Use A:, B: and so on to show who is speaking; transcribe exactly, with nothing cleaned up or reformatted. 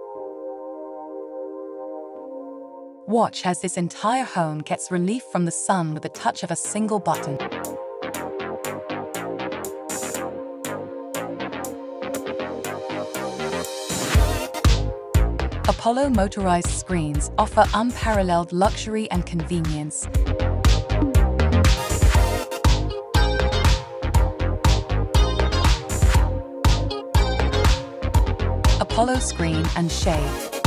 A: Watch as this entire home gets relief from the sun with the touch of a single button. Apollo motorized screens offer unparalleled luxury and convenience. Apollo Screen and Shade.